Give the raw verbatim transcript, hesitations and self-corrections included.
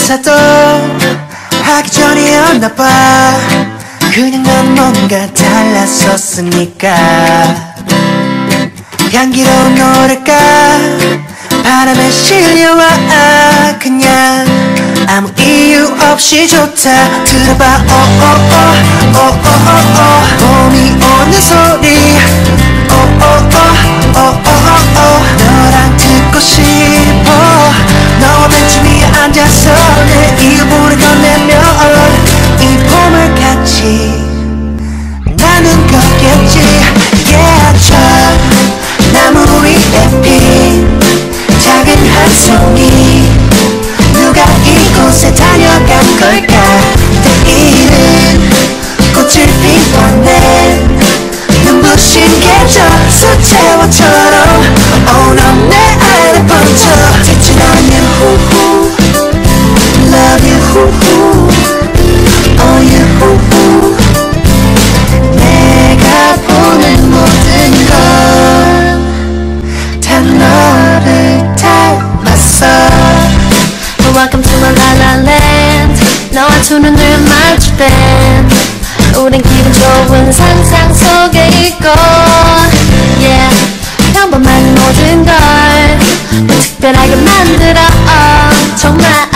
인사도 하기 전이었나봐. 그냥 넌 뭔가 달랐었으니까. 향기로운 노래가 바람에 실려와 그냥 아무 이유 없이 좋다. 들어봐 오오오 오오오오 봄이 오는 소리 오오오 오오오 너랑 듣고 싶어. 너와 벤치 위에 앉아서 내 이유부를 건네면 이 봄을 같이 나눈 거겠지. Yeah, 저 나무 위에 핀 작은 한 송이 누가 이곳에 다녀간 걸까. 내일은 꽃을 피워내 눈부신 계절 수채화처럼 Oh 넌 내 안에 번져 대체 난 you 후후 Love you 후후 Oh you 후후 내가 보는 모든 건 다 너를 닮았어. Welcome to my la la land. 너와 두 눈을 마주댄 우린 기분 좋은 상상 속에 있고 Yeah 평범한 모든 걸 특별하게 만들어 정말